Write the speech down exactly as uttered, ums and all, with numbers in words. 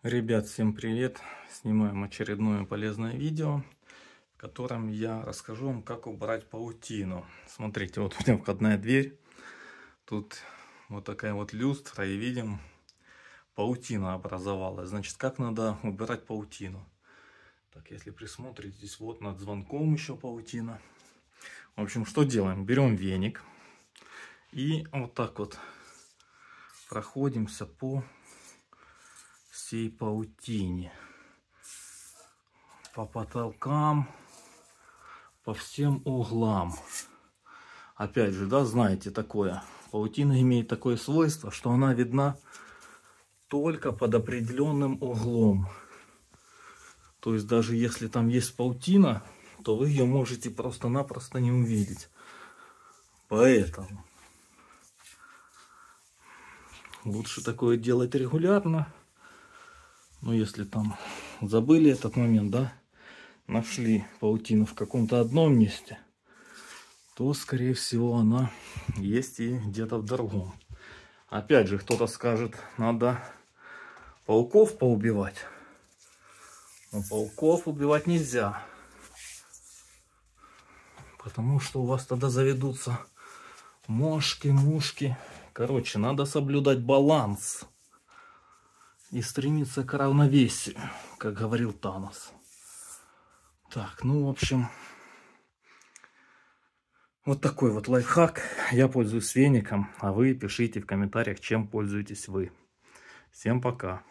Ребят, всем привет! Снимаем очередное полезное видео, в котором я расскажу вам, как убрать паутину. Смотрите, вот у меня входная дверь, тут вот такая вот люстра, и видим, паутина образовалась. Значит, как надо убирать паутину? Так, если присмотритесь, вот над звонком еще паутина. В общем, что делаем? Берем веник и вот так вот проходимся по всей паутине, по потолкам, по всем углам. Опять же, да, знаете такое, паутина имеет такое свойство, что она видна только под определенным углом. То есть даже если там есть паутина, то вы ее можете просто-напросто не увидеть. Поэтому лучше такое делать регулярно. Но если там забыли этот момент, да, нашли паутину в каком-то одном месте, то, скорее всего, она есть и где-то в другом. Опять же, кто-то скажет, надо пауков поубивать. Но пауков убивать нельзя, потому что у вас тогда заведутся мошки, мушки. Короче, надо соблюдать баланс и стремиться к равновесию, как говорил Танос. Так, ну, в общем, вот такой вот лайфхак. Я пользуюсь веником, а вы пишите в комментариях, чем пользуетесь вы. Всем пока.